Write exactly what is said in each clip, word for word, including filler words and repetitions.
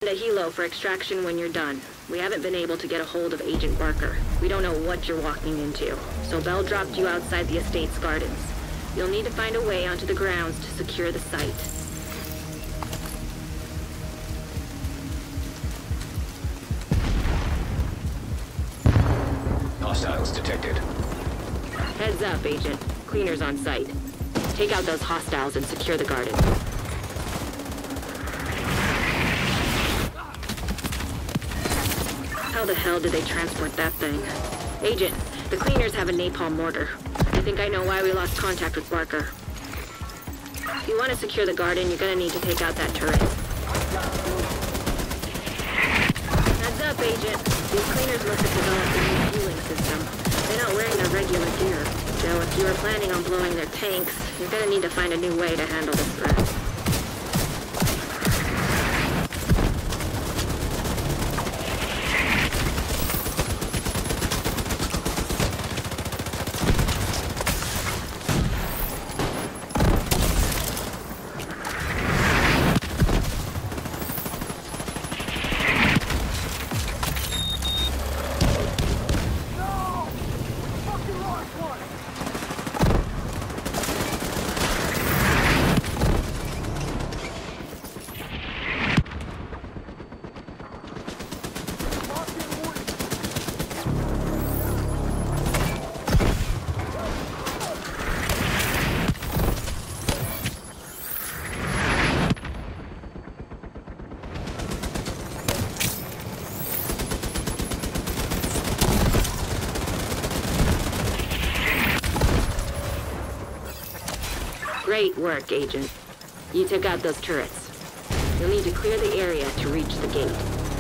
A helo for extraction when you're done. We haven't been able to get a hold of Agent Barker. We don't know what you're walking into. So Bell dropped you outside the estate's gardens. You'll need to find a way onto the grounds to secure the site. Hostiles detected. Heads up, Agent. Cleaners on site. Take out those hostiles and secure the garden. How the hell did they transport that thing? Agent, the cleaners have a napalm mortar. I think I know why we lost contact with Barker. If you want to secure the garden, you're gonna need to take out that turret. Heads up, Agent. These cleaners must have developed a new fueling system. They're not wearing their regular gear. So if you were planning on blowing their tanks, you're gonna need to find a new way to handle this threat. Great work, Agent. You took out those turrets. You'll need to clear the area to reach the gate.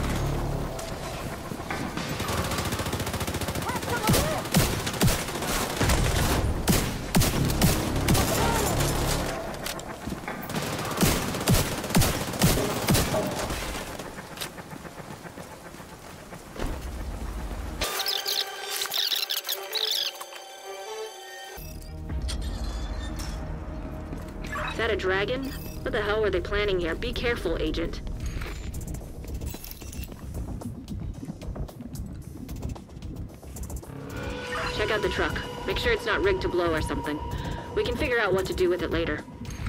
Is that a dragon? What the hell were they planning here? Be careful, Agent. Check out the truck. Make sure it's not rigged to blow or something. We can figure out what to do with it later.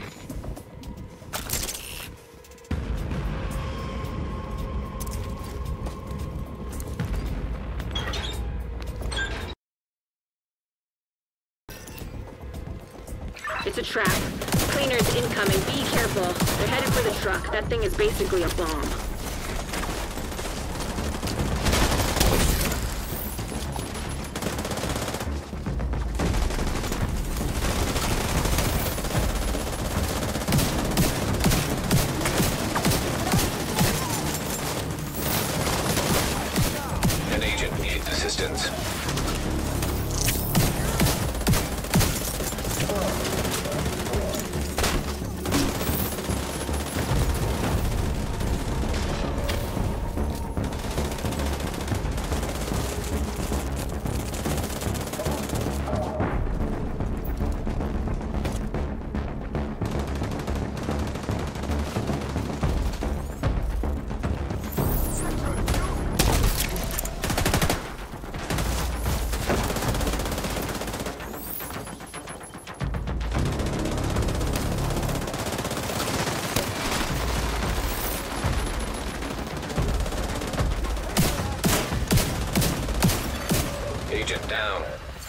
It's a trap. Cleaners incoming. Be careful. They're headed for the truck. That thing is basically a bomb. An agent needs assistance. Agent down.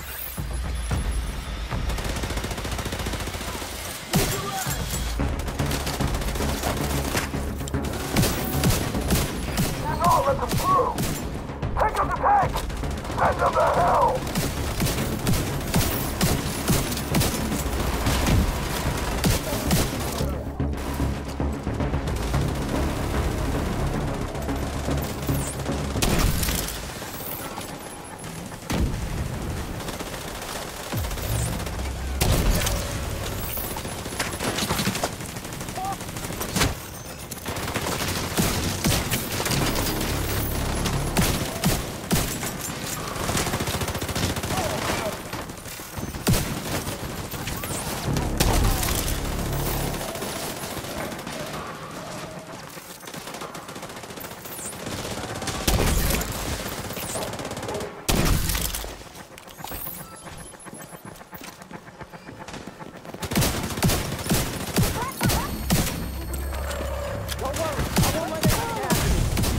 No, let them through! Take up the tank! Send them to hell! Don't worry, I won't let anything happen.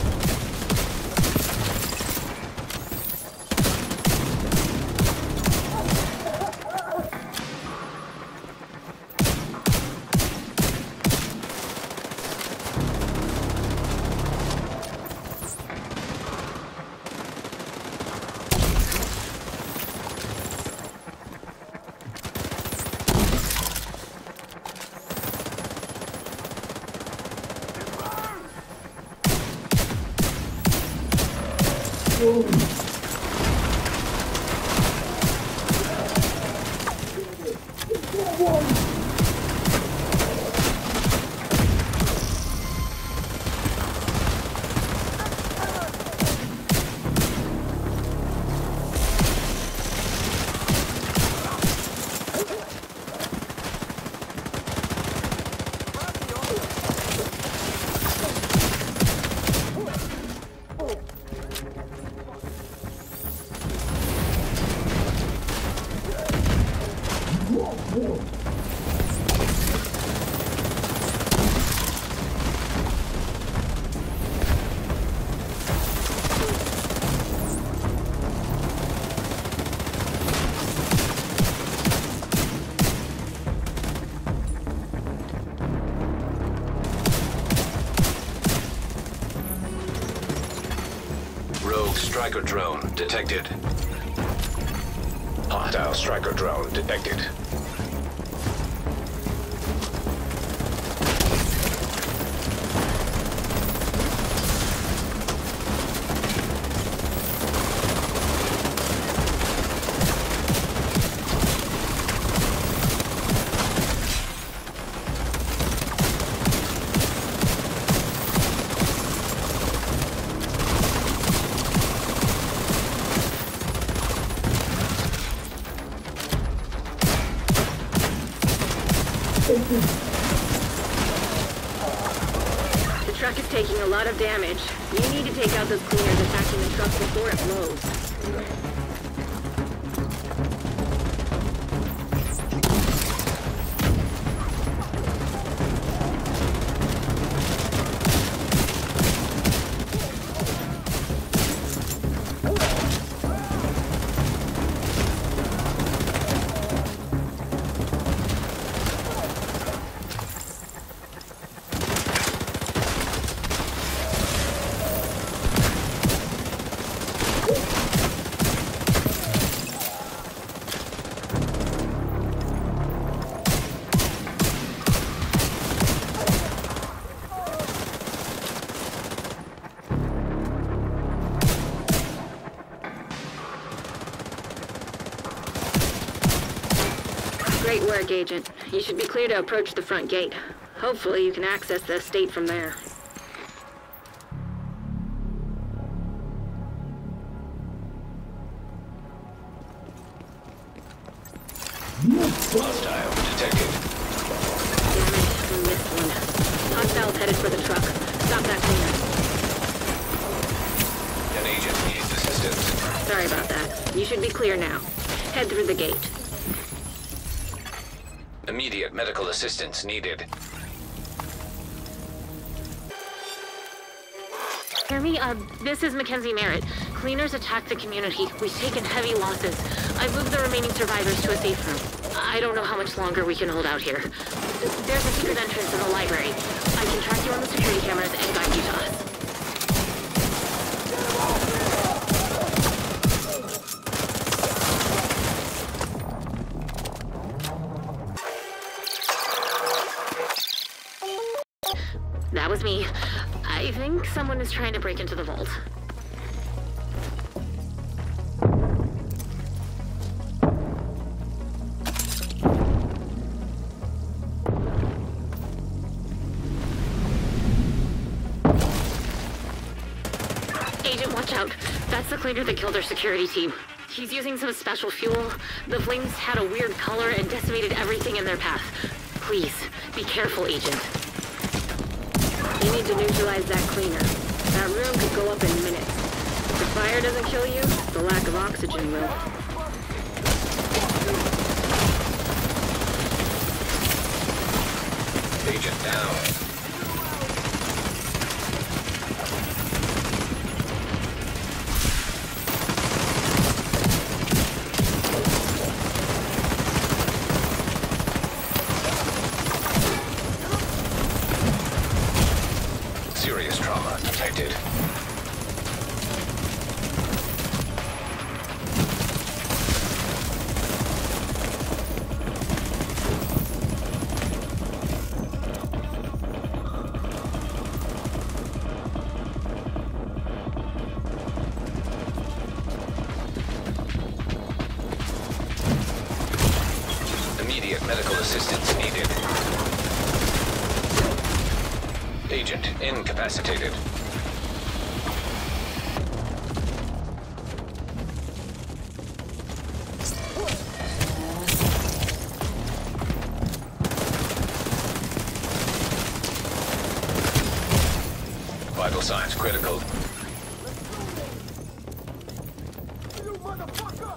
Striker drone detected. Hostile striker drone detected. The truck is taking a lot of damage. You need to take out those cleaners attacking the truck before it blows. Great work, Agent. You should be clear to approach the front gate. Hopefully you can access the estate from there. Hostile detected. Damn it, we missed one. Hostiles headed for the truck. Stop that cleaner. An agent needs assistance. Sorry about that. You should be clear now. Head through the gate. Immediate medical assistance needed. Hear me? Uh, this is Mackenzie Merritt. Cleaners attacked the community. We've taken heavy losses. I've moved the remaining survivors to a safe room. I don't know how much longer we can hold out here. There's a secret entrance in the library. I can track you on the security cameras and guide you to us. That was me. I think someone is trying to break into the vault. Agent, watch out. That's the cleaner that killed our security team. He's using some special fuel. The flames had a weird color and decimated everything in their path. Please, be careful, Agent. You need to neutralize that cleaner. That room could go up in minutes. If the fire doesn't kill you, the lack of oxygen will. Agent down. Serious trauma detected. Immediate medical assistance needed. Agent incapacitated. Vital signs critical. You motherfucker!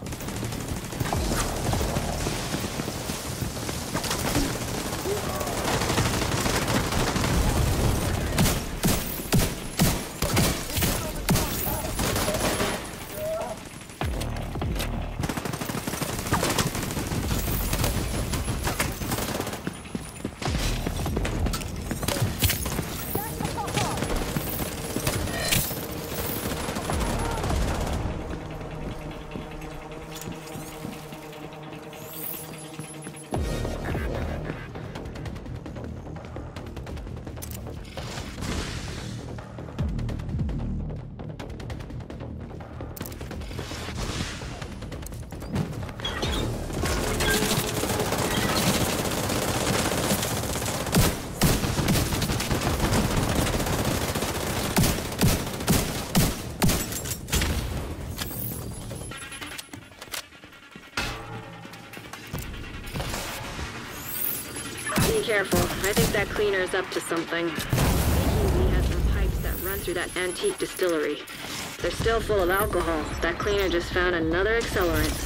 Be careful. I think that cleaner's up to something. He has some pipes that run through that antique distillery. They're still full of alcohol. That cleaner just found another accelerant.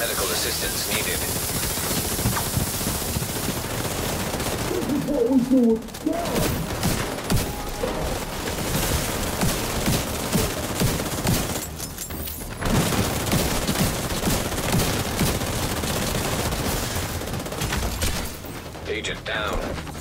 medical assistance needed. Agent down.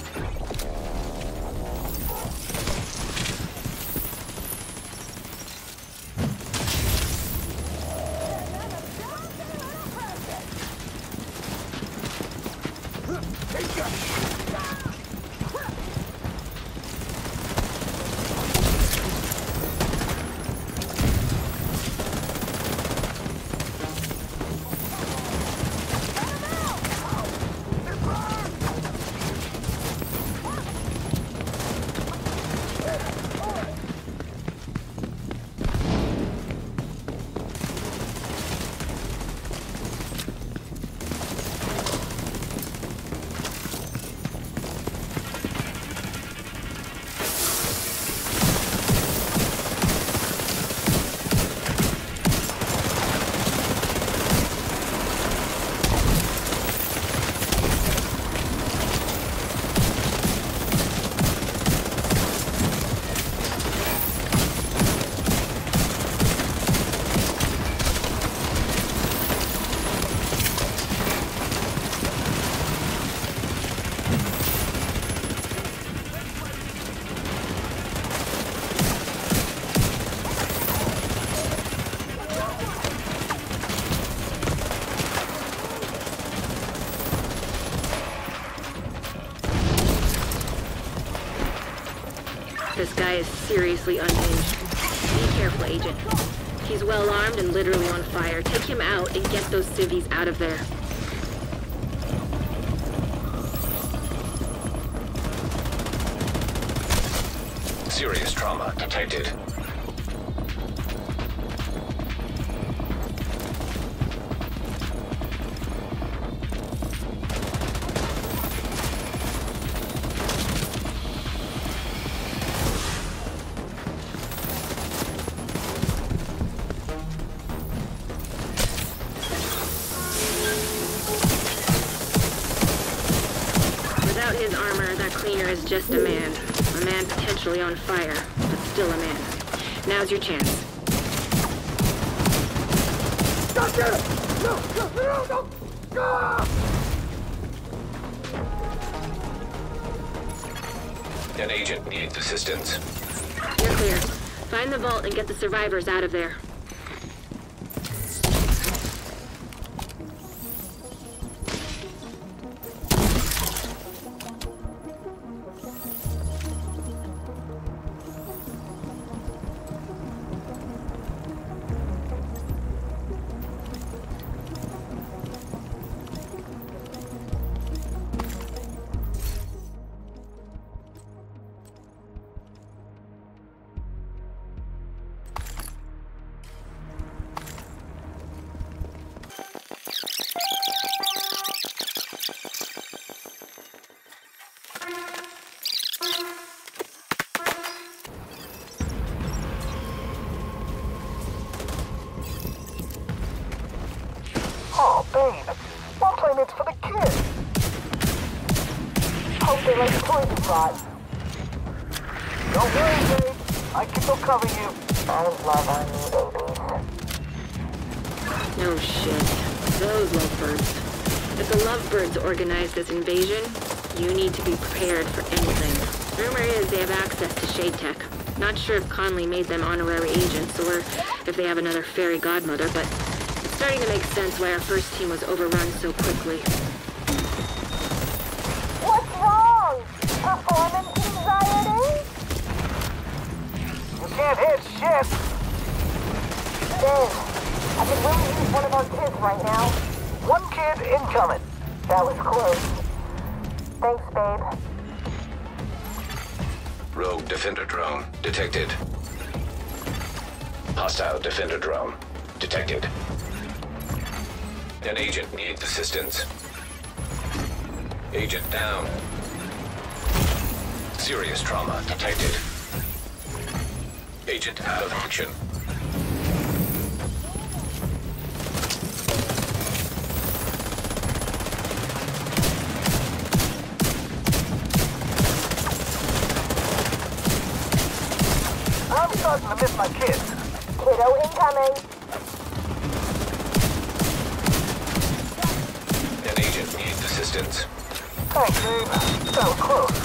This guy is seriously unhinged. Be careful, Agent. He's well armed and literally on fire. Take him out and get those civvies out of there. Serious trauma detected. Without his armor, that cleaner is just a man. A man potentially on fire, but still a man. Now's your chance. Doctor! No! No! No! No! Ah! An agent needs assistance. You're clear. Find the vault and get the survivors out of there. Oh, babe. One playmate's for the kids. Hope they like the toys you brought. Don't worry, babe. I can still cover you. I love our new babies. No shit. Those lovebirds. If the lovebirds organize this invasion, you need to be prepared for anything. Rumor is they have access to Shade Tech. Not sure if Conley made them honorary agents or if they have another fairy godmother, but it's starting to make sense why our first team was overrun so quickly. What's wrong? Performance anxiety? You can't hit shit. Dave, I could really use one of our kids right now. One kid incoming. That was close. Thanks, babe. Rogue Defender drone detected. Hostile Defender drone detected. An agent needs assistance. Agent down. Serious trauma detected. Agent out of action. starting to miss my kids. Kiddo incoming. An agent needs assistance. Thanks, Dave. That was close.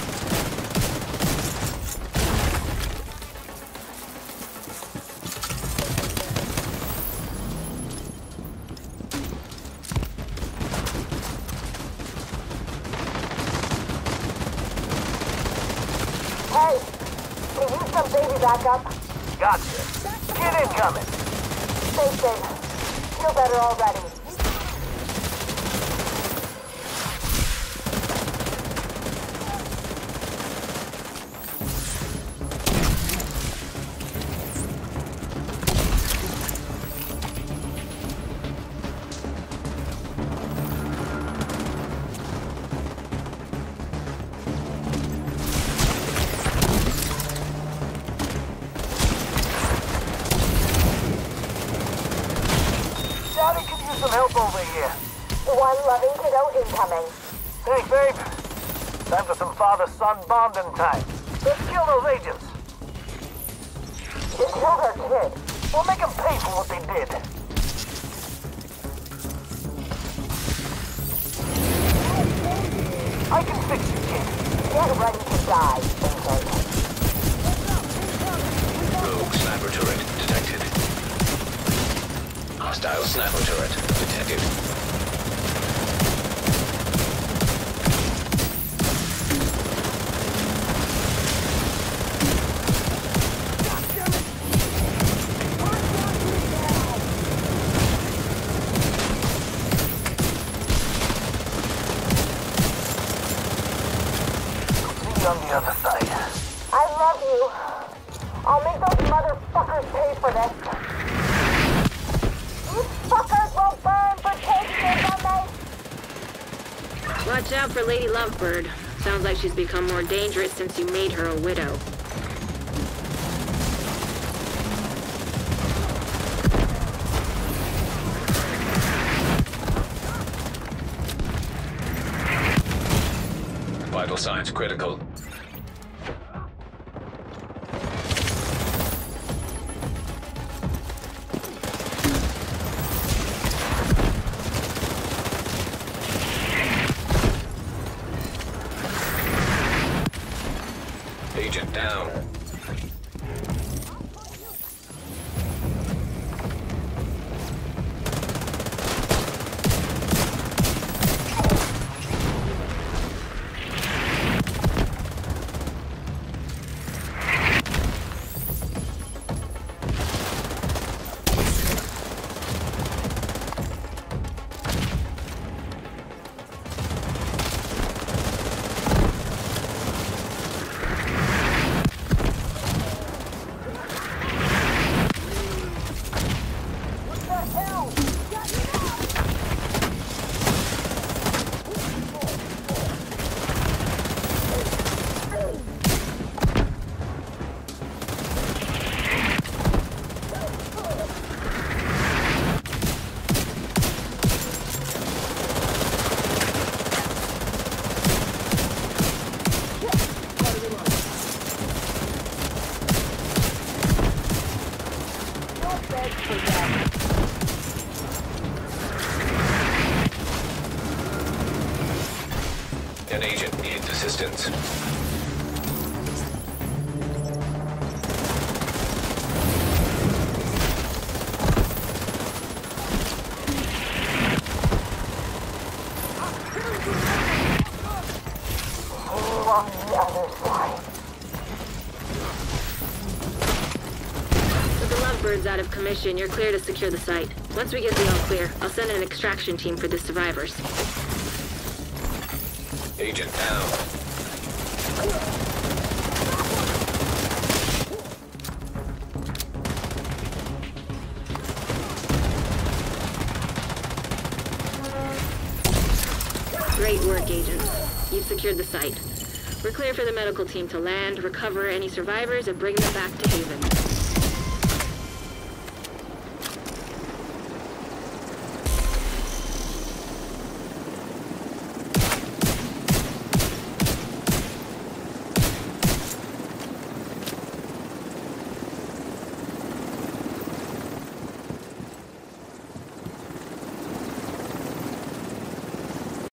Hey, can you use some baby backup? Gotcha. Kid incoming. Stay safe. Feel better already. Daddy could use some help over here. One loving kiddo incoming. Hey, babe. Time for some father-son bonding time. Let's kill those agents. You killed her kid. We'll make them pay for what they did. I can fix you, kid. Get ready to die, Vincent. Rogue sniper turret detected. Hostile sniper turret detected. On the other side. I love you. I'll make those motherfuckers pay for this. You fuckers will burn for taking it from me. Watch out for Lady Lovebird. Sounds like she's become more dangerous since you made her a widow. Vital signs critical. Agent down. An agent needs assistance. You on the other side. With the Lovebirds out of commission, you're clear to secure the site. Once we get the all clear, I'll send an extraction team for the survivors. Agent down. Great work, agents. You've secured the site. We're clear for the medical team to land, recover any survivors, and bring them back to Haven.